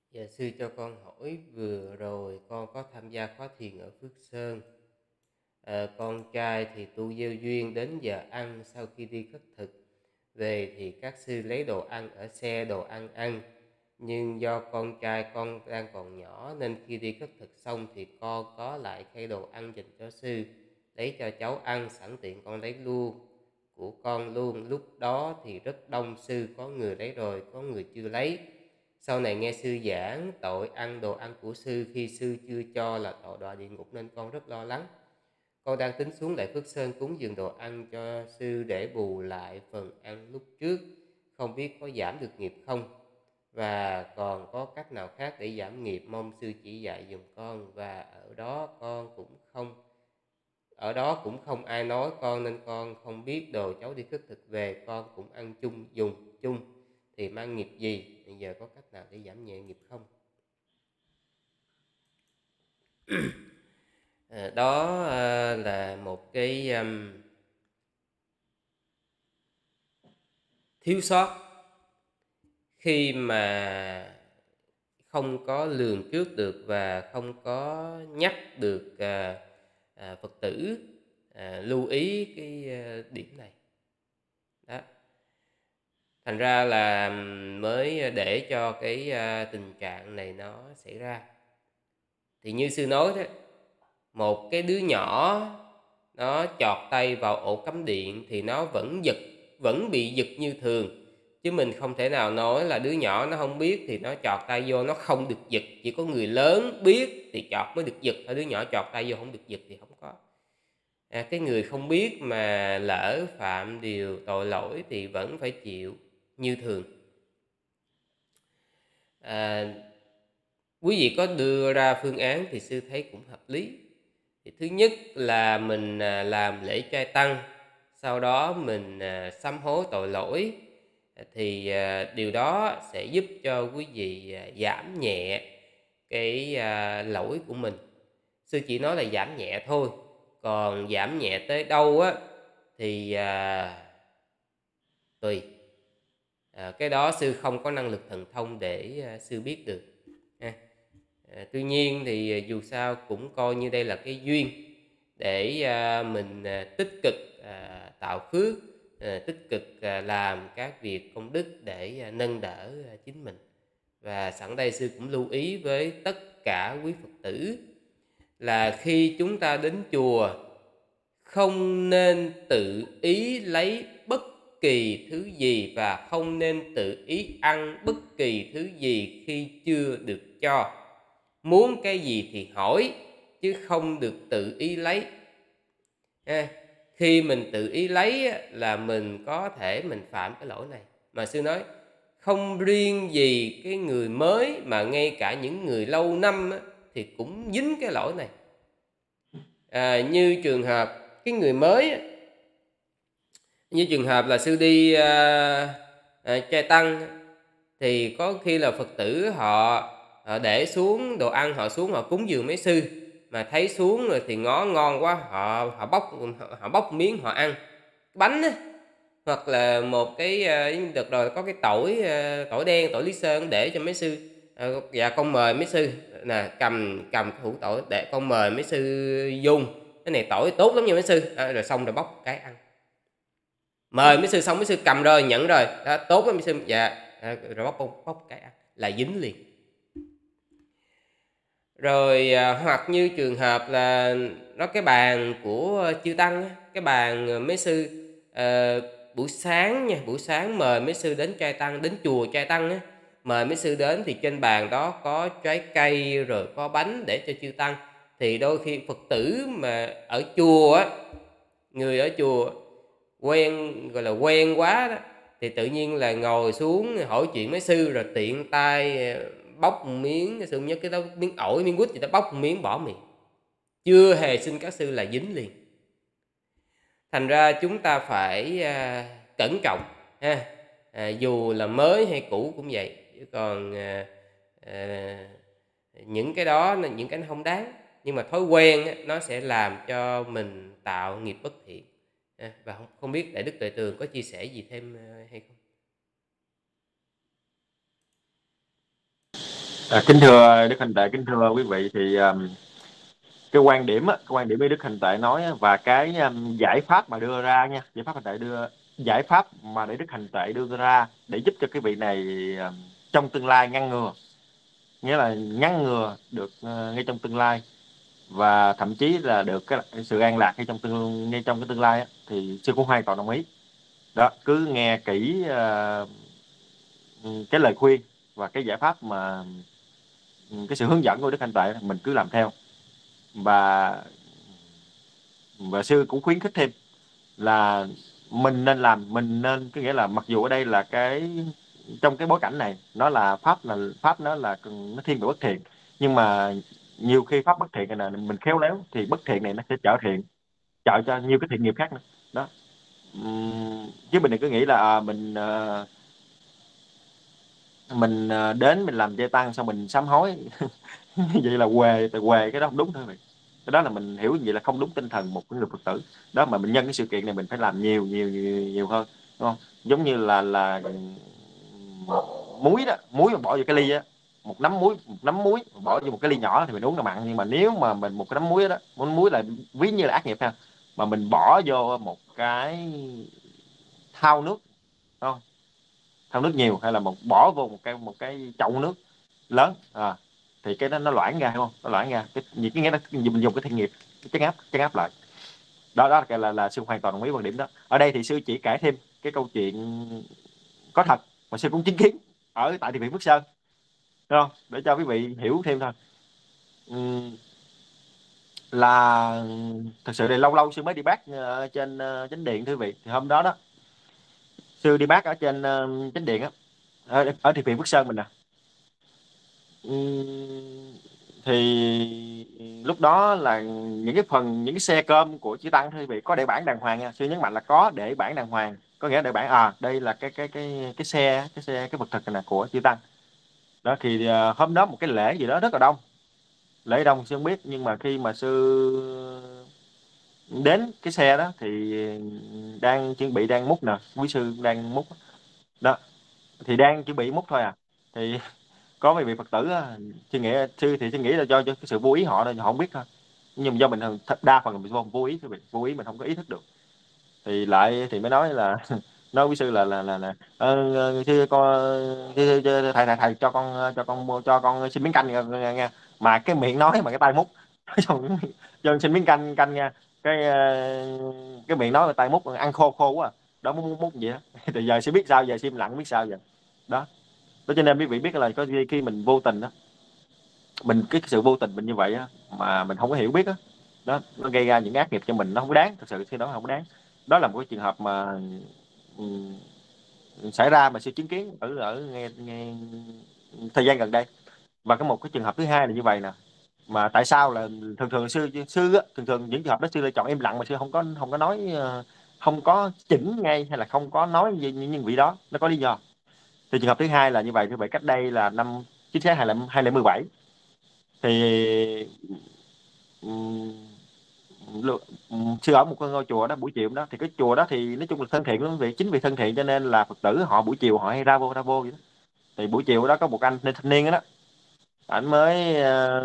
Dạ sư cho con hỏi, vừa rồi con có tham gia khóa thiền ở Phước Sơn. Con trai thì tu gieo duyên, đến giờ ăn sau khi đi khất thực về thì các sư lấy đồ ăn ở xe đồ ăn ăn. Nhưng do con trai con đang còn nhỏ nên khi đi khất thực xong thì con có lại khay đồ ăn dành cho sư, lấy cho cháu ăn, sẵn tiện con lấy luôn của con luôn. Lúc đó thì rất đông sư, có người lấy rồi, có người chưa lấy. Sau này nghe sư giảng tội ăn đồ ăn của sư khi sư chưa cho là tội đọa địa ngục nên con rất lo lắng. Con đang tính xuống lại Phước Sơn cúng dường đồ ăn cho sư để bù lại phần ăn lúc trước. Không biết có giảm được nghiệp không? Và còn có cách nào khác để giảm nghiệp, mong sư chỉ dạy dùm con. Và ở đó cũng không ai nói con nên con không biết, đồ cháu đi khất thực về con cũng ăn chung dùng chung thì mang nghiệp gì? Bây giờ có cách nào để giảm nhẹ nghiệp không? Đó là một cái thiếu sót khi mà không có lường trước được và không có nhắc được Phật tử lưu ý cái điểm này. Đó. Thành ra là mới để cho cái tình trạng này nó xảy ra. Thì như sư nói đó, một cái đứa nhỏ nó chọt tay vào ổ cắm điện thì nó vẫn bị giật như thường, chứ mình không thể nào nói là đứa nhỏ nó không biết thì nó chọt tay vô nó không được giật. Chỉ có người lớn biết thì chọt mới được giật, ở đứa nhỏ chọt tay vô không được giật thì không có. Cái người không biết mà lỡ phạm điều tội lỗi thì vẫn phải chịu như thường. Quý vị có đưa ra phương án thì sư thấy cũng hợp lý. Thì thứ nhất là mình làm lễ trai tăng, sau đó mình sám hối tội lỗi, thì điều đó sẽ giúp cho quý vị giảm nhẹ cái lỗi của mình. Sư chỉ nói là giảm nhẹ thôi, còn giảm nhẹ tới đâu á thì tùy. Cái đó sư không có năng lực thần thông để sư biết được. Tuy nhiên thì dù sao cũng coi như đây là cái duyên để mình tích cực tạo phước, tích cực làm các việc công đức để nâng đỡ chính mình. Và sẵn đây sư cũng lưu ý với tất cả quý Phật tử là khi chúng ta đến chùa không nên tự ý lấy bất kỳ thứ gì và không nên tự ý ăn bất kỳ thứ gì khi chưa được cho. Muốn cái gì thì hỏi chứ không được tự ý lấy. Khi mình tự ý lấy là mình có thể mình phạm cái lỗi này. Mà sư nói không riêng gì cái người mới mà ngay cả những người lâu năm thì cũng dính cái lỗi này. Như trường hợp cái người mới, như trường hợp là sư đi trai tăng thì có khi là Phật tử họ để xuống đồ ăn, họ xuống họ cúng dường mấy sư mà thấy xuống rồi thì ngó ngon quá, họ bóc miếng họ ăn bánh á, hoặc là một cái đợt rồi có cái tỏi đen, tỏi Lý Sơn để cho mấy sư. Dạ con mời mấy sư nè, cầm cái hũ tỏi để con mời mấy sư dùng, cái này tỏi tốt lắm nha mấy sư. Rồi xong rồi bóc cái ăn, mời mấy sư xong mấy sư cầm rồi nhận rồi đó, tốt lắm mấy sư. Dạ. Rồi bóc cái ăn là dính liền. Rồi hoặc như trường hợp là nó cái bàn của chư tăng, cái bàn mấy sư buổi sáng nha, buổi sáng mời mấy sư đến trai tăng, đến chùa trai tăng á, mời mấy sư đến thì trên bàn đó có trái cây rồi có bánh để cho chư tăng. Thì đôi khi Phật tử mà ở chùa á, người ở chùa quen, gọi là quen quá đó, thì tự nhiên là ngồi xuống hỏi chuyện mấy sư rồi tiện tay bóc một miếng, sư nhớ cái đó miếng ổi miếng quýt thì ta bóc một miếng bỏ miệng, chưa hề xin các sư là dính liền. Thành ra chúng ta phải cẩn trọng ha. Dù là mới hay cũ cũng vậy, chứ còn những cái đó là những cái không đáng, nhưng mà thói quen nó sẽ làm cho mình tạo nghiệp bất thiện. Và không biết Đại Đức Tuệ Tường có chia sẻ gì thêm hay không? Kính thưa Đức Hình Tệ, kính thưa quý vị, thì cái quan điểm á, cái quan điểm của Đức Hình Tệ nói á, và cái giải pháp mà đưa ra nha, giải pháp mà để Đức Hình Tệ đưa ra để giúp cho cái vị này trong tương lai ngăn ngừa, nghĩa là ngăn ngừa được ngay trong tương lai, và thậm chí là được cái sự an lạc ngay trong cái tương lai á, thì sư cũng hoàn toàn đồng ý. Đó, cứ nghe kỹ cái lời khuyên và cái giải pháp mà cái sự hướng dẫn của Đức Anh Tệ, mình cứ làm theo. Và và sư cũng khuyến khích thêm là mình nên, có nghĩa là mặc dù ở đây là trong cái bối cảnh này pháp nó thiên về bất thiện, nhưng mà nhiều khi pháp bất thiện này là mình khéo léo thì bất thiện này nó sẽ trở thiện, trợ cho nhiều cái thiện nghiệp khác nữa. Đó. Chứ mình đừng cứ nghĩ là đến mình làm gia tăng xong mình sám hối vậy là què cái đó không đúng thôi. Cái đó là mình hiểu như vậy là không đúng tinh thần một người Phật tử. Đó, mà mình nhân cái sự kiện này mình phải làm nhiều nhiều nhiều, nhiều hơn, đúng không? Giống như là muối đó, muối mà bỏ vô cái ly á, một nắm muối bỏ vô một cái ly nhỏ thì mình uống là mặn, nhưng mà nếu mà mình một cái nắm muối đó, một nắm muối là ví như là ác nghiệp ha, mà mình bỏ vô một cái thau nước, đúng không? Thau nước nhiều, hay là bỏ vô một cái chậu nước lớn thì cái đó nó loãng ra, hiểu không? Nó loãng ra cái nghĩa là mình dùng cái thân nghiệp chấn áp lại. Đó là sư hoàn toàn đồng ý quan điểm đó. Ở đây thì sư chỉ kể thêm cái câu chuyện có thật mà sư cũng chứng kiến ở tại thiền viện Phước Sơn, đúng không, để cho quý vị hiểu thêm thôi. Ừm, là thật sự là lâu lâu sư mới đi bác trên chánh điện, thưa quý vị. Thì hôm đó đó, sư đi bác ở trên chánh điện á, ở thiền viện Phước Sơn mình nè. Thì lúc đó là những cái xe cơm của chư tăng, thưa quý vị, có để bản đàng hoàng nha. Sư nhấn mạnh là có để bản đàng hoàng, có nghĩa để bản đây là cái vật thực này là của chư tăng. Đó thì hôm đó một cái lễ gì đó rất là đông, lễ đông sư không biết, nhưng mà khi mà sư đến cái xe đó thì đang chuẩn bị đang múc nè, quý sư đang múc đó, thì đang chuẩn bị múc thôi thì có mấy vị Phật tử á, sư nghĩ là do cái sự vô ý họ thôi, họ không biết thôi. Nhưng mà do mình đa phần là mình vô ý, vô ý mình không có ý thức được. Thì mới nói là nói với sư là sư con thầy cho con xin miếng canh nghe. Mà cái miệng nói mà cái tay múc cho xin miếng canh canh nha. Cái miệng nói, cái tay múc ăn khô khô quá đó, múc vậy đó. Thì giờ sẽ biết sao, giờ sẽ im lặng biết sao giờ. Đó. Đó cho nên quý vị biết là có khi mình vô tình đó, cái sự vô tình mình như vậy á, mà mình không có hiểu biết á, đó nó gây ra những ác nghiệp cho mình, nó không có đáng, thực sự khi đó không có đáng. Đó là một cái trường hợp mà ừm, xảy ra mà sư chứng kiến ở ở nghe thời gian gần đây. Và một cái trường hợp thứ hai là như vậy nè. Mà tại sao là thường thường sư á, thường thường những trường hợp đó sư lại chọn im lặng, mà sư không có nói, không có chỉnh ngay, hay là không có nói như những vị đó, nó có lý do. Thì trường hợp thứ hai là như vậy, cách đây là năm, chính xác 2017. Thì sư ở một cái ngôi chùa đó, buổi chiều đó, thì cái chùa đó thì nói chung là thân thiện lắm, vì chính vì thân thiện cho nên là Phật tử họ buổi chiều họ hay ra vô vậy đó. Thì buổi chiều đó có một anh thanh niên đó, ảnh mới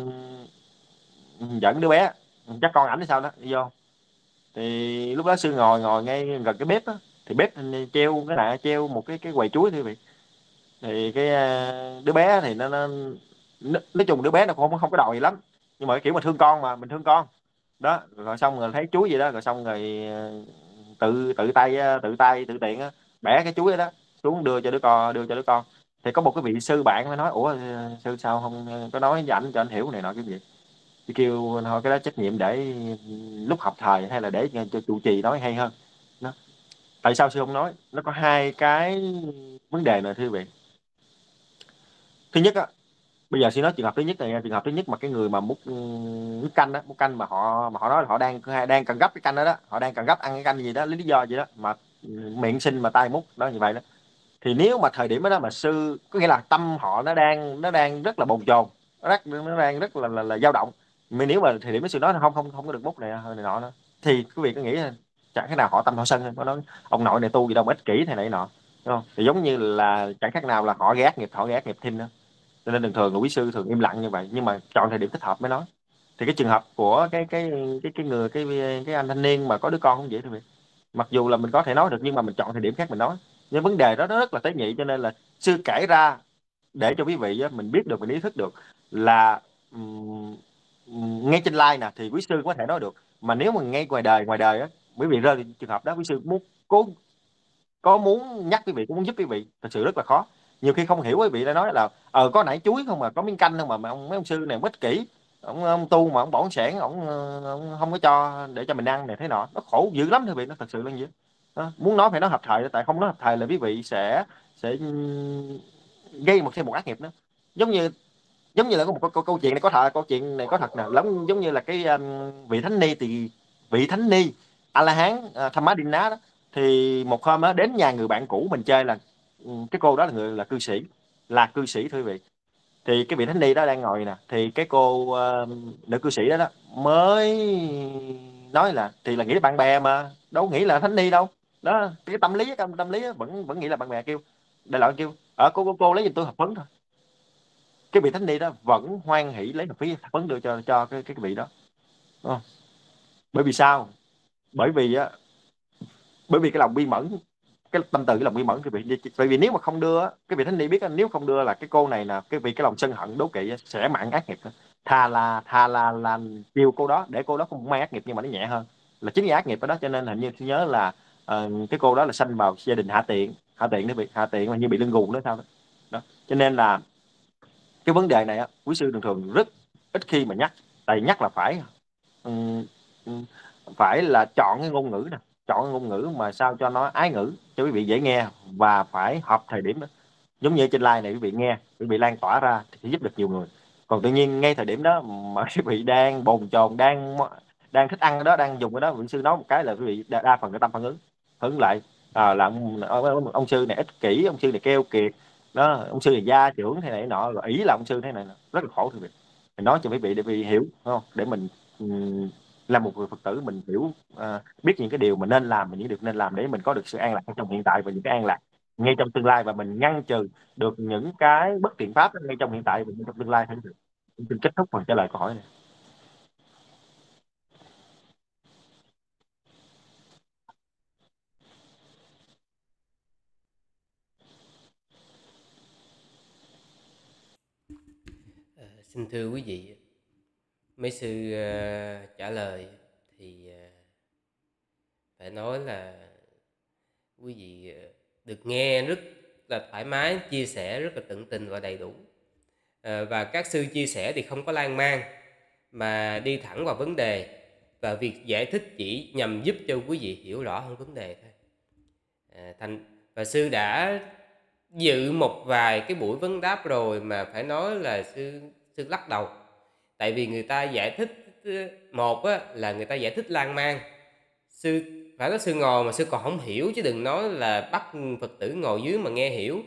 dẫn đứa bé, chắc con ảnh hay sao đó, đi vô. Thì lúc đó sư ngồi ngồi ngay gần cái bếp đó, thì bếp treo một cái quầy chuối, thưa quý vị. Thì đứa bé thì nó nói chung đứa bé nó cũng không có đòi gì lắm, nhưng mà cái kiểu mà thương con, mà mình thương con đó, rồi xong rồi thấy chuối gì đó, rồi xong rồi tự tự tiện á, bẻ cái chuối đó xuống đưa cho đứa con. Thì có một cái vị sư bạn mới nói, ủa sư sao không có nói với ảnh cho anh hiểu này nọ cái gì. Thì kêu thôi cái đó trách nhiệm để lúc học thầy, hay là để cho trụ trì nói hay hơn đó. Tại sao sư không nói? Nó có hai cái vấn đề này, thưa quý vị. Thứ nhất á, bây giờ sẽ nói trường hợp thứ nhất này nha. Trường hợp thứ nhất mà cái người mà múc canh đó, múc canh mà họ nói là họ đang cần gấp cái canh đó đó, họ đang cần gấp ăn cái canh gì đó, lý do gì đó mà miệng xin mà tay múc đó, như vậy đó. Thì nếu mà thời điểm đó mà sư, có nghĩa là tâm họ nó đang rất là bồn chồn, nó đang rất là dao động. Mà nếu mà thời điểm đó sư nói là không không không có được múc này này nọ đó, thì quý vị có nghĩ là chẳng khác nào họ tâm họ sân, họ nói ông nội này tu gì đâu mà ích kỷ thế này nọ, đúng không? Thì giống như là chẳng khác nào là họ ghét nghiệp thêm đó. cho nên thường thường là quý sư thường im lặng như vậy, nhưng mà chọn thời điểm thích hợp mới nói. Thì cái trường hợp của cái anh thanh niên mà có đứa con không vậy thôi, mặc dù là mình có thể nói được nhưng mà mình chọn thời điểm khác mình nói. Nhưng vấn đề đó nó rất là tế nhị, cho nên là sư kể ra để cho quý vị á, mình biết được, mình ý thức được là ngay trên live nè thì quý sư có thể nói được, mà nếu mà ngay ngoài đời á, quý vị rơi vào trường hợp đó, quý sư muốn có muốn nhắc quý vị, có muốn giúp quý vị, thật sự rất là khó. Nhiều khi không hiểu, quý vị đã nói là có nải chuối không, mà có miếng canh không, mà mấy ông sư này bất kỹ, ông tu mà ông bỏ sẻn, ông không có cho để cho mình ăn này thế nọ, nó khổ dữ lắm thưa quý vị, nó thật sự là như vậy đó. Muốn nói phải nói hợp thời, tại không nói hợp thời là quý vị sẽ gây thêm một ác nghiệp nữa. Giống như là có một câu chuyện này có thật, câu chuyện này có thật nè, giống như là cái vị thánh ni A La Hán Tham Má Đinh Ná đó. Thì một hôm đó đến nhà người bạn cũ mình chơi, là cái cô đó là cư sĩ thưa quý vị. Thì cái vị thánh ni đó đang ngồi nè, thì cái cô nữ cư sĩ đó mới nói là thì là nghĩ là bạn bè mà đâu nghĩ là thánh ni đâu. Đó, cái tâm lý vẫn nghĩ là bạn bè, kêu đại loại kêu cô lấy giùm tôi hộp phấn thôi. Cái vị thánh ni đó vẫn hoan hỷ lấy hộp phí hộp phấn đưa cho cái vị đó. Đúng không? Bởi vì sao? bởi vì á Bởi vì cái lòng bi mẫn, cái tâm từ, cái lòng bi mẫn cái vị. Bởi vì nếu mà không đưa cái vị thánh ni biết nếu không đưa là cái cô này nè, cái lòng sân hận đố kỵ sẽ mạng ác nghiệp. Thà là chiều cô đó để cô đó không mang ác nghiệp, nhưng mà nó nhẹ hơn là chính cái ác nghiệp đó. Cho nên hình như tôi nhớ là cái cô đó là sanh vào gia đình hạ tiện mà như bị lưng gù đó sao đó. Đó cho nên là cái vấn đề này quý sư thường thường rất ít khi mà nhắc. Tại nhắc là ừm, ừm, phải là chọn cái ngôn ngữ nè, chọn cái ngôn ngữ mà sao cho nó ái ngữ, cho quý vị dễ nghe, và phải hợp thời điểm đó. Giống như trên live này quý vị nghe, quý vị lan tỏa ra thì sẽ giúp được nhiều người. Còn tự nhiên ngay thời điểm đó mà quý vị đang bồn chồn, đang thích ăn cái đó, đang dùng cái đó, vị sư nói một cái là quý vị đa phần cái tâm phản ứng lại, là ông sư này ích kỷ, ông sư này keo kiệt đó, ông sư này gia trưởng thế này nọ, rồi ý là ông sư thế này nọ. Rất là khổ thưa quý vị. Mình nói cho quý vị để quý vị hiểu, đúng không? Để mình là một người Phật tử, mình hiểu biết những cái điều mình nên làm và những điều nên làm, để mình có được sự an lạc trong hiện tại và những cái an lạc ngay trong tương lai, và mình ngăn trừ được những cái bất thiện pháp ngay trong hiện tại và trong tương lai. Xin kết thúc phần trả lời câu hỏi này. Xin thưa quý vị, mấy sư trả lời thì phải nói là quý vị được nghe rất là thoải mái, chia sẻ rất là tận tình và đầy đủ. Và các sư chia sẻ thì không có lan man, mà đi thẳng vào vấn đề, và việc giải thích chỉ nhằm giúp cho quý vị hiểu rõ hơn vấn đề thôi. Và sư đã dự một vài cái buổi vấn đáp rồi mà phải nói là sư lắc đầu. Tại vì người ta giải thích, một là người ta giải thích lan man, sư phải nói sư ngồi mà sư còn không hiểu, chứ đừng nói là bắt Phật tử ngồi dưới mà nghe hiểu.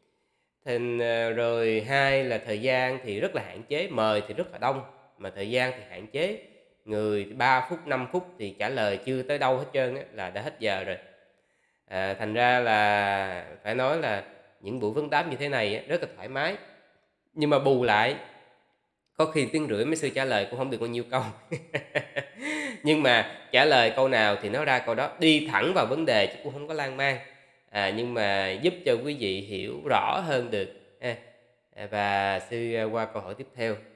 Rồi hai là thời gian thì rất là hạn chế, mời thì rất là đông mà thời gian thì hạn chế, người 3 phút 5 phút thì trả lời chưa tới đâu hết trơn là đã hết giờ rồi. Thành ra là phải nói là những buổi vấn đáp như thế này rất là thoải mái, nhưng mà bù lại có khi tiếng rưỡi mấy sư trả lời cũng không được bao nhiêu câu. Nhưng mà trả lời câu nào thì nó ra câu đó, đi thẳng vào vấn đề chứ cũng không có lan man, nhưng mà giúp cho quý vị hiểu rõ hơn được. Và sư qua câu hỏi tiếp theo.